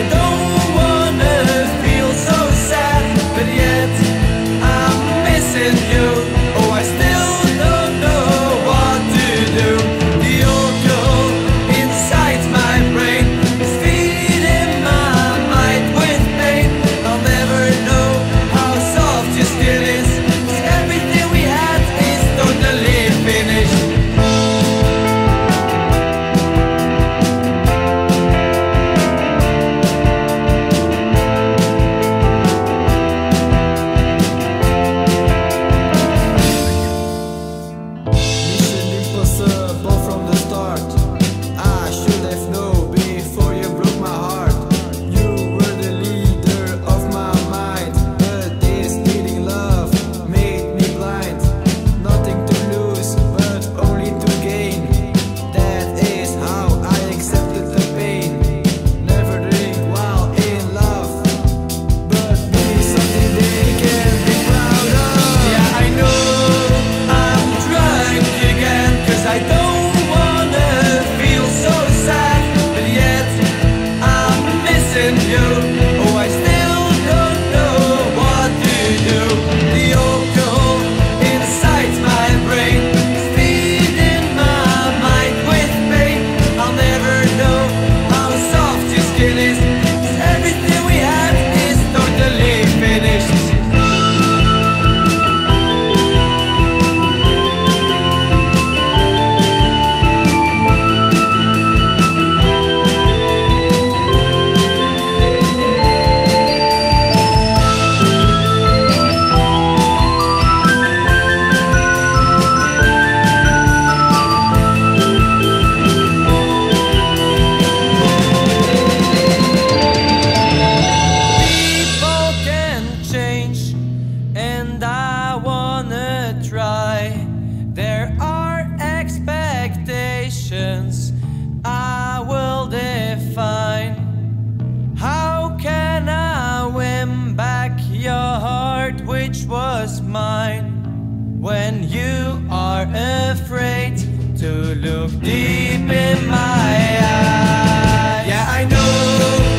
I don't wanna feel so sad, but yet I'm missing you. Oh, I still don't know what to do. The old girl inside my brain is feeding my mind with pain. I'll never know how soft your skin is, 'cause everything we had is totally finished. Mission impossible from the start. I should have known before you broke my heart. You were the leader of my mind, but this needing love made me blind. Nothing to lose, but only to gain. That is how I accepted the pain. Never drink while in love, but maybe something they can be proud of. Yeah, I know I'm drunk again, 'cause I don't wanna feel so sad, but yet I'm missing you. Oh, I still don't know what to do. The old girl inside my brain is feeding my mind with pain. I'll never know how soft your skin is, 'cause everything we had is totally finished. People can change, and I wanna try. There are expectations I will define. How can I win back your heart, which was mine, when you are afraid to look deep in my eyes? Yeah, I know